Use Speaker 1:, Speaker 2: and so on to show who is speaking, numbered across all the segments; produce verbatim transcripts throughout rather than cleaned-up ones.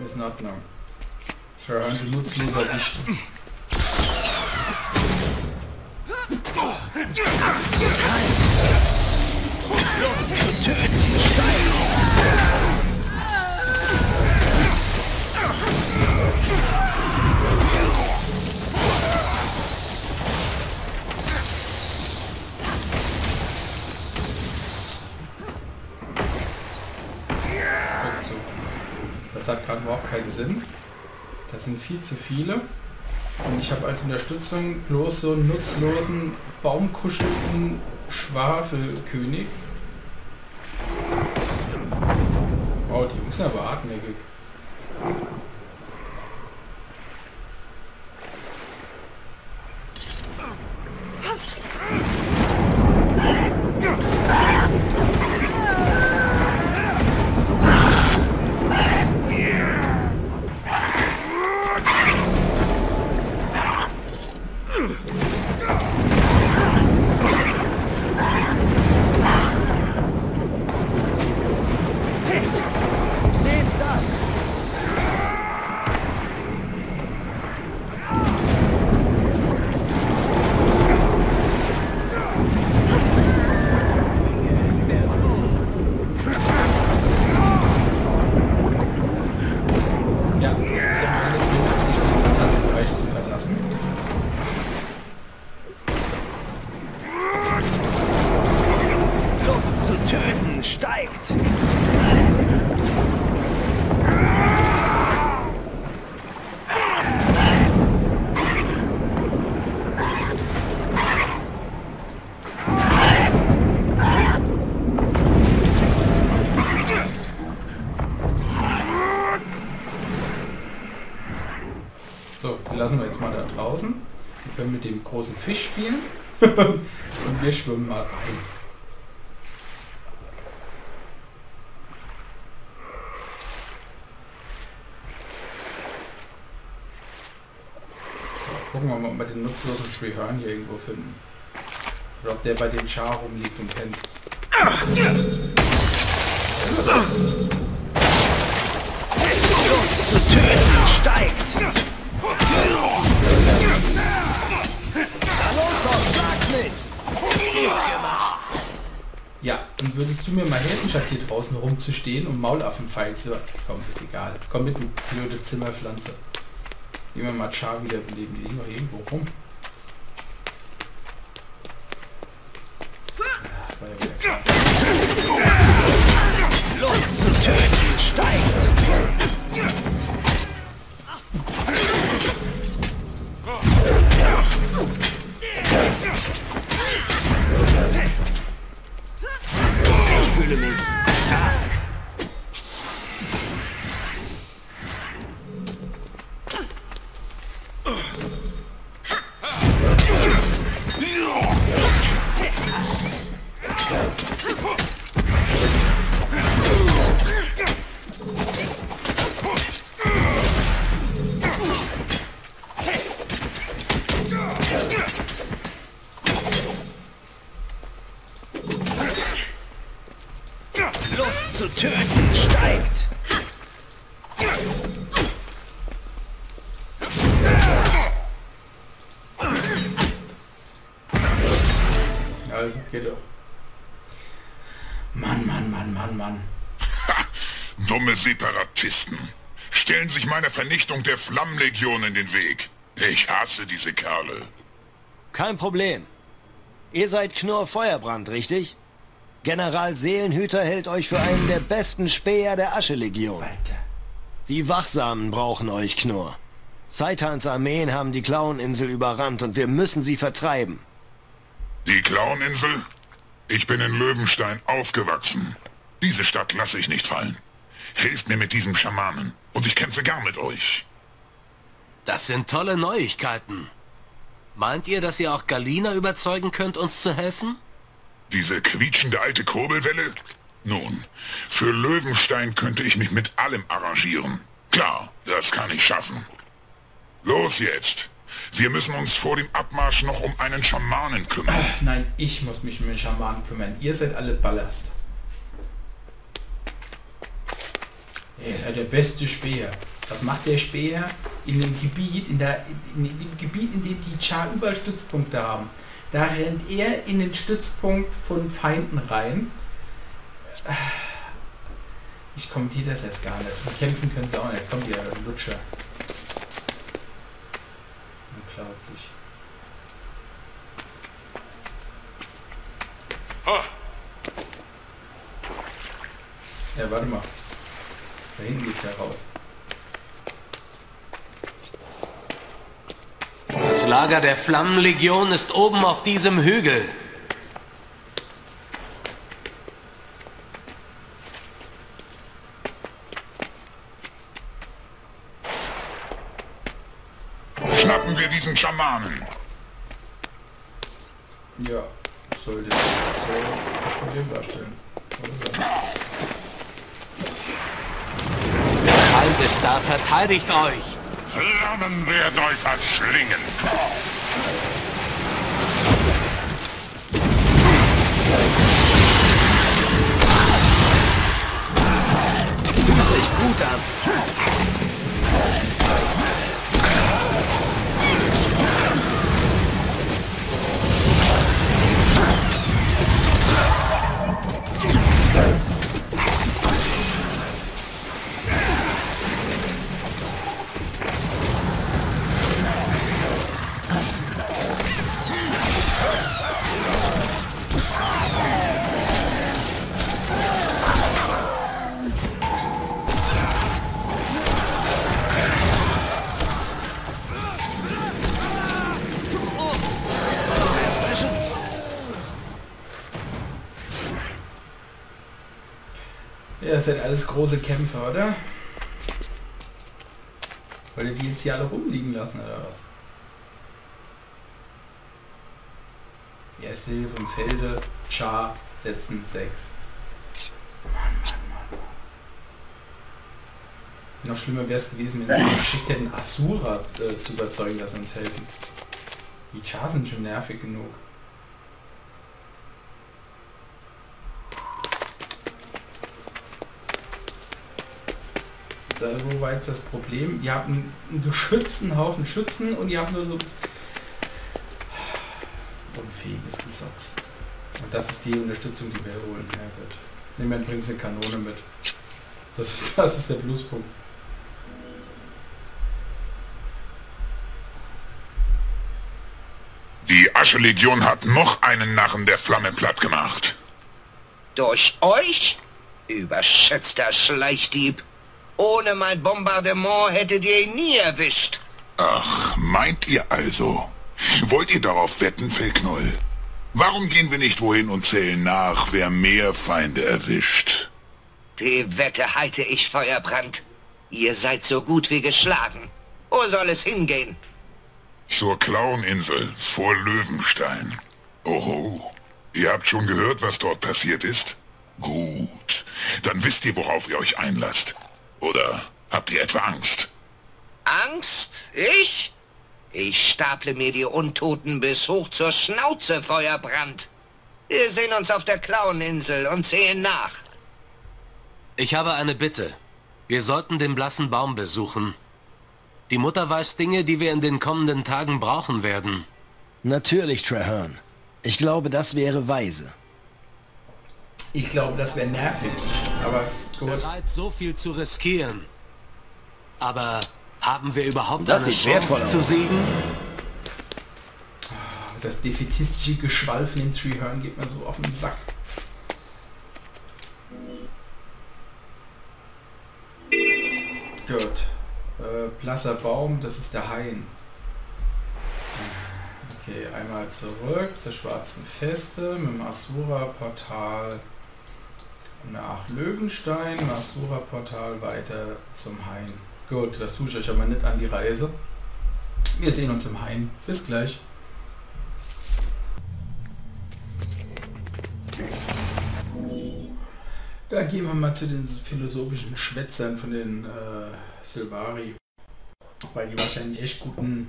Speaker 1: Ist in Ordnung. Schon ein nutzloser Wicht. Rückzug. Das hat gerade überhaupt keinen Sinn. Das sind viel zu viele. Und ich habe als Unterstützung bloß so einen nutzlosen, baumkuschelnden Schwafelkönig. Oh, die Jungs sind aber hartnäckig. So, die lassen wir jetzt mal da draußen. Die können mit dem großen Fisch spielen. Und wir schwimmen mal rein. So, gucken wir mal, ob wir den nutzlosen Trehörn hier irgendwo finden. Oder ob der bei den Char rumliegt und pennt.
Speaker 2: Zu töten steigt!
Speaker 1: Ja, und würdest du mir mal helfen, statt hier draußen rumzustehen und Maulaffenpfeil zu... Komm, ist egal. Komm mit, du blöde Zimmerpflanze. Gehen wir mal Char wieder beleben. Die liegen noch irgendwo rum. Ja, das war ja wieder klar.
Speaker 2: Lust zu töten steigt! Ich fühle mich stark. Lust zu töten steigt.
Speaker 1: Also, geht doch. Mann, Mann, Mann, Mann, Mann.
Speaker 3: Ha, dumme Separatisten. Stellen sich meiner Vernichtung der Flammenlegion in den Weg. Ich hasse diese Kerle.
Speaker 2: Kein Problem. Ihr seid Knurr Feuerbrand, richtig? General Seelenhüter hält euch für einen der besten Späher der Aschelegion.
Speaker 1: Alter.
Speaker 2: Die Wachsamen brauchen euch, Knurr. Saitans Armeen haben die Klaueninsel überrannt und wir müssen sie vertreiben.
Speaker 3: Die Klaueninsel? Ich bin in Löwenstein aufgewachsen. Diese Stadt lasse ich nicht fallen. Hilft mir mit diesem Schamanen und ich kämpfe gern mit euch.
Speaker 4: Das sind tolle Neuigkeiten. Meint ihr, dass ihr auch Galina überzeugen könnt, uns zu helfen?
Speaker 3: Diese quietschende alte Kurbelwelle? Nun, für Löwenstein könnte ich mich mit allem arrangieren. Klar, das kann ich schaffen. Los jetzt! Wir müssen uns vor dem Abmarsch noch um einen Schamanen kümmern.
Speaker 1: Ach, nein, ich muss mich um den Schamanen kümmern. Ihr seid alle Ballast. Ihr seid der beste Speer. Was macht der Speer in dem Gebiet, in, der, in dem Gebiet, in dem die Char überall Stützpunkte haben? Da rennt er in den Stützpunkt von Feinden rein. Ich kommentiere das erst gar nicht. Und kämpfen können sie auch nicht. Kommt ja, Lutscher. Unglaublich. Ja, warte mal. Da hinten geht's ja raus.
Speaker 4: Das Lager der Flammenlegion ist oben auf diesem Hügel.
Speaker 3: Schnappen wir diesen Schamanen.
Speaker 1: Ja, sollte so ein Problem darstellen.
Speaker 4: Der Feind ist da, verteidigt euch!
Speaker 3: Flammen werden euch verschlingen.
Speaker 2: Fühlt sich gut an.
Speaker 1: Ja, das sind alles große Kämpfer, oder? Wollt ihr die jetzt hier alle rumliegen lassen, oder was? Erste Hilfe im Felde, Char, setzen, sechs. Mann, Mann, Mann, Mann. Noch schlimmer wäre es gewesen, wenn sie uns geschickt hätten, Asura äh, zu überzeugen, dass sie uns helfen. Die Char sind schon nervig genug. Da, wo war jetzt das Problem? Ihr habt einen, einen geschützten Haufen Schützen und ihr habt nur so unfähiges Gesocks. Und das ist die Unterstützung, die wir holen. Ja gut. Nehmen wir übrigens eine Kanone mit. Das ist, das ist der Pluspunkt.
Speaker 3: Die Aschelegion hat noch einen Narren der Flamme platt gemacht.
Speaker 5: Durch euch? Überschätzter Schleichdieb. Ohne mein Bombardement hättet ihr ihn nie erwischt.
Speaker 3: Ach, meint ihr also? Wollt ihr darauf wetten, Fellknoll? Warum gehen wir nicht wohin und zählen nach, wer mehr Feinde erwischt?
Speaker 5: Die Wette halte ich, Feuerbrand. Ihr seid so gut wie geschlagen. Wo soll es hingehen?
Speaker 3: Zur Klaueninsel vor Löwenstein. Oho, ihr habt schon gehört, was dort passiert ist? Gut, dann wisst ihr, worauf ihr euch einlasst. Oder habt ihr etwa Angst?
Speaker 5: Angst? Ich? Ich staple mir die Untoten bis hoch zur Schnauze, Feuerbrand. Wir sehen uns auf der Klaueninsel und sehen nach.
Speaker 4: Ich habe eine Bitte. Wir sollten den blassen Baum besuchen. Die Mutter weiß Dinge, die wir in den kommenden Tagen brauchen werden.
Speaker 2: Natürlich, Traherne. Ich glaube, das wäre weise.
Speaker 1: Ich glaube, das wäre nervig. Aber gut.
Speaker 4: Bereit, so viel zu riskieren. Aber haben wir überhaupt
Speaker 2: Das
Speaker 4: eine
Speaker 2: sieht wertvoll
Speaker 4: Chance zu
Speaker 2: aus.
Speaker 4: siegen?
Speaker 1: Das defetistische Geschwall von dem Traherne geht mir so auf den Sack. Gut. Äh, blasser Baum, das ist der Hain. Okay, einmal zurück zur schwarzen Feste mit dem Asura-Portal nach Löwenstein, im Asura-Portal weiter zum Hain. Gut, das tue ich euch aber nicht an die Reise. Wir sehen uns im Hain. Bis gleich. Da gehen wir mal zu den philosophischen Schwätzern von den äh, Sylvari. Weil die wahrscheinlich echt guten...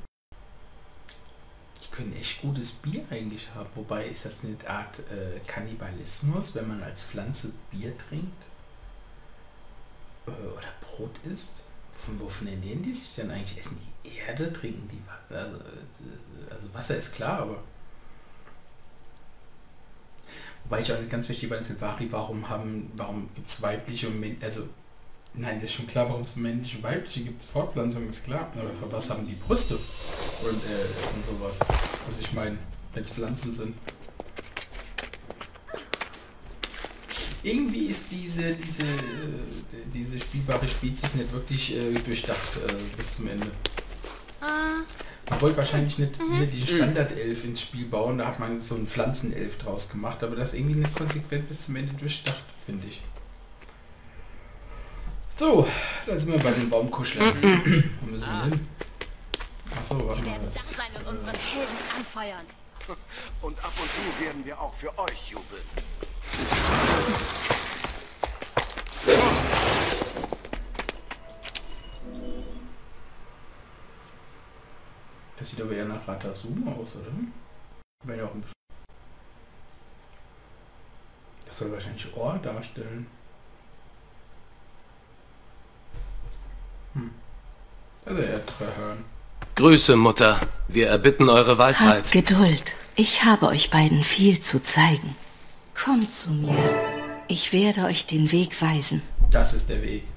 Speaker 1: Die können echt gutes Bier eigentlich haben. Wobei, ist das eine Art äh, Kannibalismus, wenn man als Pflanze Bier trinkt? Äh, oder Brot isst? von wovon ernähren die sich denn eigentlich? Essen die Erde, trinken die Wasser? Also, also Wasser ist klar, aber... Wobei ich auch nicht ganz wichtig bei den Silvari, warum haben, warum gibt es weibliche und männliche, also... Nein, das ist schon klar, warum es männliche und weibliche gibt. Fortpflanzung ist klar, aber für was haben die Brüste und, äh, und sowas? Also ich meine, wenn es Pflanzen sind. Irgendwie ist diese, diese, diese spielbare Spezies nicht wirklich äh, durchdacht äh, bis zum Ende. Man wollte wahrscheinlich nicht wieder die Standardelf ins Spiel bauen, da hat man so einen Pflanzenelf draus gemacht, aber das ist irgendwie nicht konsequent bis zum Ende durchdacht, finde ich. So, da sind wir bei den Baumkuscheln. Wo müssen wir hin? Achso, warte mal. Das,
Speaker 6: sein und unseren Helden anfeuern.
Speaker 7: Und ab und zu werden wir auch für euch jubeln.
Speaker 1: das sieht aber eher nach Ratazuma aus, oder? Wäre ja auch ein bisschen. Das soll wahrscheinlich Ohr darstellen. Hm. Also eher Trahörn.
Speaker 4: Grüße, Mutter. Wir erbitten eure Weisheit.
Speaker 8: Habt Geduld. Ich habe euch beiden viel zu zeigen. Kommt zu mir. Ich werde euch den Weg weisen.
Speaker 1: Das ist der Weg.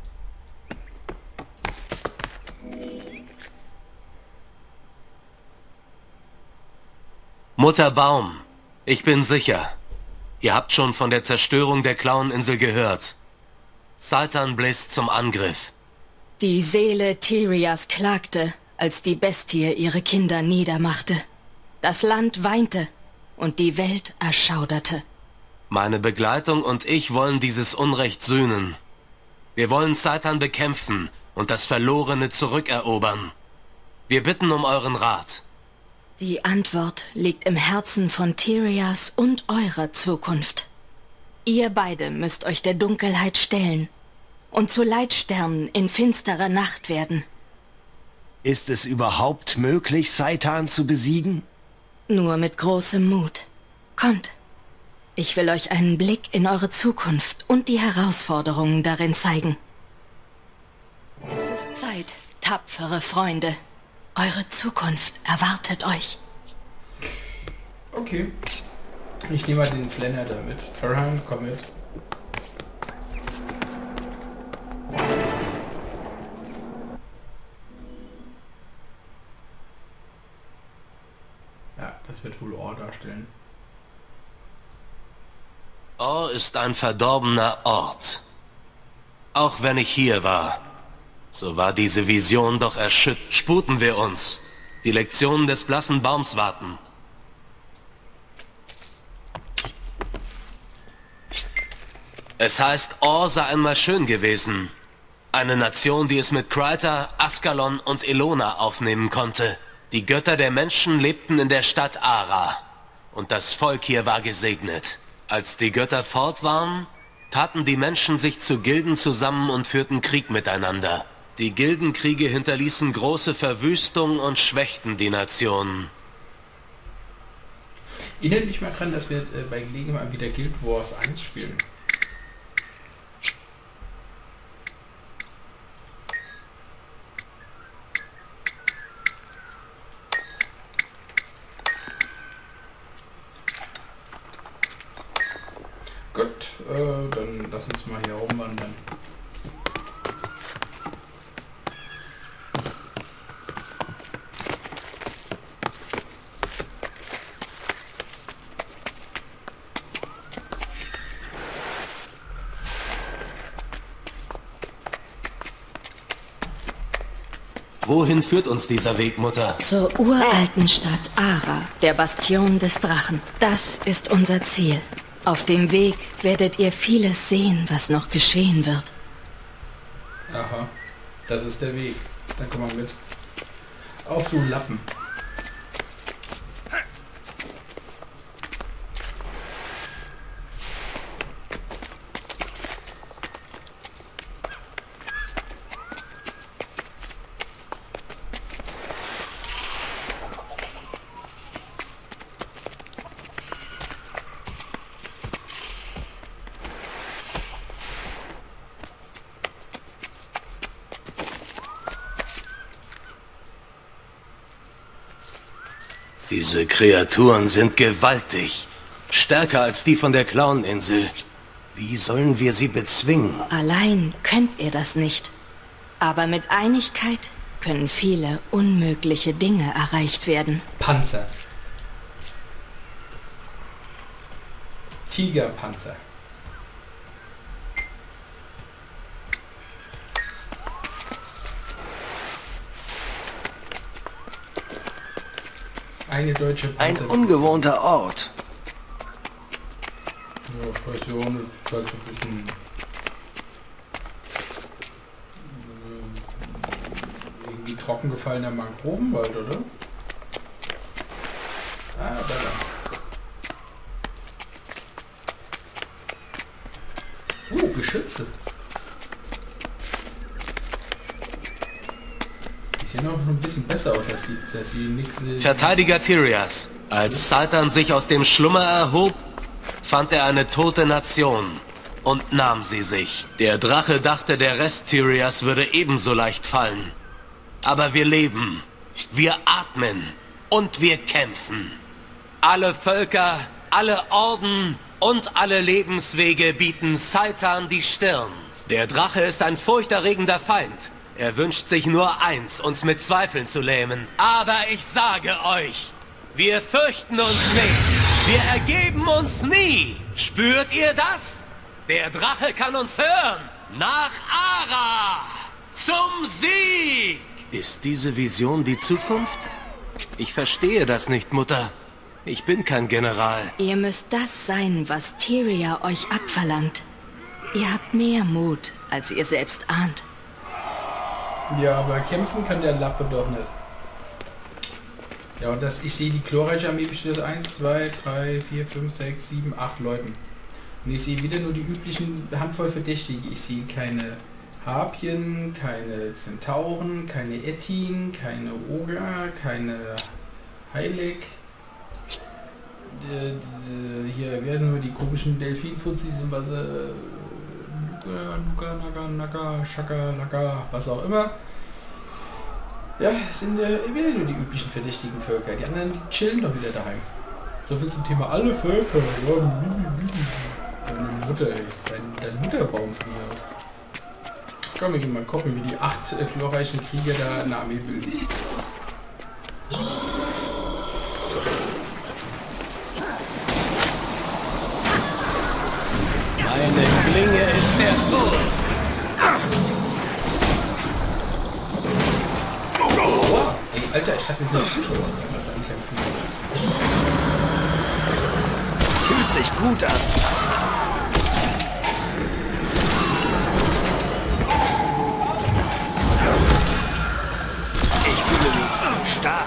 Speaker 4: Mutter Baum, ich bin sicher. Ihr habt schon von der Zerstörung der Clowninsel gehört. Satan bläst zum Angriff.
Speaker 8: Die Seele Tyrias klagte, als die Bestie ihre Kinder niedermachte. Das Land weinte und die Welt erschauderte.
Speaker 4: Meine Begleitung und ich wollen dieses Unrecht sühnen. Wir wollen Satan bekämpfen und das Verlorene zurückerobern. Wir bitten um euren Rat.
Speaker 8: Die Antwort liegt im Herzen von Tyrias und eurer Zukunft. Ihr beide müsst euch der Dunkelheit stellen und zu Leitsternen in finsterer Nacht werden.
Speaker 2: Ist es überhaupt möglich, Satan zu besiegen?
Speaker 8: Nur mit großem Mut. Kommt. Ich will euch einen Blick in eure Zukunft und die Herausforderungen darin zeigen. Es ist Zeit, tapfere Freunde. Eure Zukunft erwartet euch.
Speaker 1: Okay. Ich nehme mal den Flanner damit. Tarhan, komm mit. Ja, das wird wohl Ohr darstellen.
Speaker 4: Or ist ein verdorbener Ort. Auch wenn ich hier war, so war diese Vision doch erschütternd. Sputen wir uns. Die Lektionen des blassen Baums warten. Es heißt, Or sei einmal schön gewesen. Eine Nation, die es mit Kryta, Askalon und Elona aufnehmen konnte. Die Götter der Menschen lebten in der Stadt Ara. Und das Volk hier war gesegnet. Als die Götter fort waren, taten die Menschen sich zu Gilden zusammen und führten Krieg miteinander. Die Gildenkriege hinterließen große Verwüstung und schwächten die Nationen.
Speaker 1: Erinnert mich mal dran, dass wir äh, bei Gelegenheit wieder Guild Wars eins spielen. Gut, äh, dann lass uns mal hier rumwandern.
Speaker 4: Wohin führt uns dieser Weg, Mutter?
Speaker 8: Zur uralten Stadt Ara, der Bastion des Drachen. Das ist unser Ziel. Auf dem Weg werdet ihr vieles sehen, was noch geschehen wird.
Speaker 1: Aha, das ist der Weg. Dann komm mal mit. Auf, du Lappen.
Speaker 4: Diese Kreaturen sind gewaltig. Stärker als die von der Clown-Insel. Wie sollen wir sie bezwingen?
Speaker 8: Allein könnt ihr das nicht. Aber mit Einigkeit können viele unmögliche Dinge erreicht werden.
Speaker 1: Panzer. Tigerpanzer. Eine deutsche
Speaker 2: Ein
Speaker 1: Panzer.
Speaker 2: ungewohnter Ort.
Speaker 1: Ja, ich weiß ja auch nicht. Ist halt so ein bisschen... äh, irgendwie trocken gefallener Mangrovenwald, oder? Ah, da lang. Oh, Geschütze. Die sehen auch noch ein bisschen besser aus, als die, dass sie nix...
Speaker 4: Verteidiger Tyrias. Als Satan sich aus dem Schlummer erhob, fand er eine tote Nation und nahm sie sich. Der Drache dachte, der Rest Tyrias würde ebenso leicht fallen. Aber wir leben, wir atmen und wir kämpfen. Alle Völker, alle Orden und alle Lebenswege bieten Satan die Stirn. Der Drache ist ein furchterregender Feind. Er wünscht sich nur eins, uns mit Zweifeln zu lähmen. Aber ich sage euch, wir fürchten uns nicht. Wir ergeben uns nie. Spürt ihr das? Der Drache kann uns hören. Nach Ara. Zum Sieg. Ist diese Vision die Zukunft? Ich verstehe das nicht, Mutter. Ich bin kein General.
Speaker 8: Ihr müsst das sein, was Tyria euch abverlangt. Ihr habt mehr Mut, als ihr selbst ahnt.
Speaker 1: Ja, aber kämpfen kann der Lappe doch nicht. Ja, und das, ich sehe die glorreiche Armee besteht aus eins, zwei, drei, vier, fünf, sechs, sieben, acht Leuten. Und ich sehe wieder nur die üblichen Handvoll Verdächtige. Ich sehe keine Harpien, keine Zentauren, keine Ettin, keine Oger, keine Heilig. Die, die, hier, wer sind nur die komischen Delfinfuzis und was, äh, Nuka, Naga, Naga, Shaka, Naga, was auch immer. Ja, es sind äh, wieder nur die üblichen verdächtigen Völker. Die anderen die chillen doch wieder daheim. So viel zum Thema alle Völker. Ja, deine Mutter, ey. Dein, dein Mutterbaum von mir aus. Komm, wir gehen mal gucken, wie die acht äh, glorreichen Krieger da eine Armee bilden.
Speaker 4: Meine Klinge ist der Tod.
Speaker 1: Oh, ey, Alter, ich dachte, wir sind Zuschauer beim Kämpfen.
Speaker 2: Fühlt sich gut an. Ich fühle mich stark.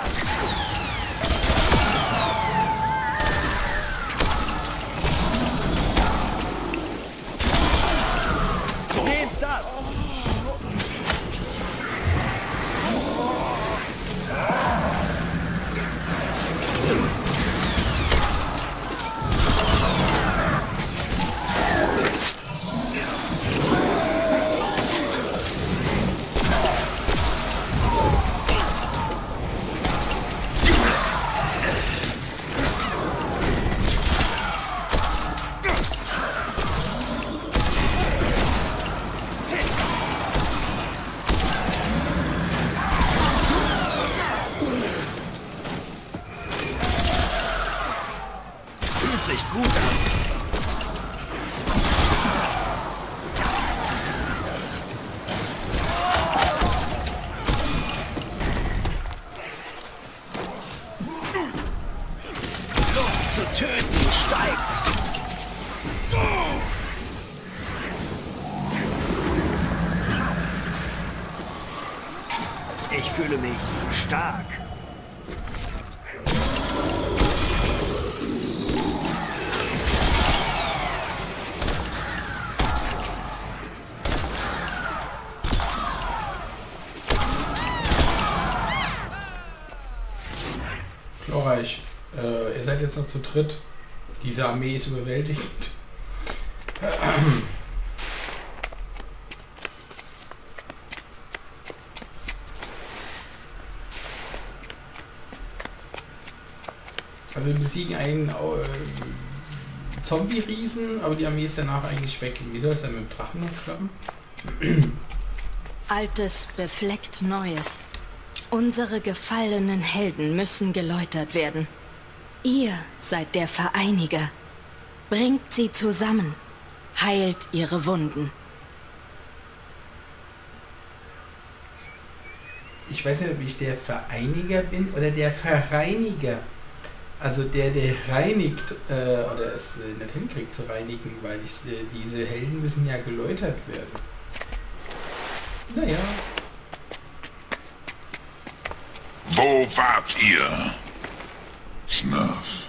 Speaker 2: Nehmt das! Sich gut an. Lust zu töten steigt. Ich fühle mich stark.
Speaker 1: Glorreich. Äh, ihr seid jetzt noch zu dritt. Diese Armee ist überwältigend. Also wir besiegen einen äh, Zombie-Riesen, aber die Armee ist danach eigentlich weg. Wie soll es denn mit dem Drachen noch klappen?
Speaker 8: Altes befleckt Neues. Unsere gefallenen Helden müssen geläutert werden. Ihr seid der Vereiniger. Bringt sie zusammen. Heilt ihre Wunden.
Speaker 1: Ich weiß nicht, ob ich der Vereiniger bin oder der Verreiniger. Also der, der reinigt, äh, oder es äh, nicht hinkriegt zu reinigen, weil ich, äh, diese Helden müssen ja geläutert werden. Naja.
Speaker 3: Wo wart ihr? Snuff.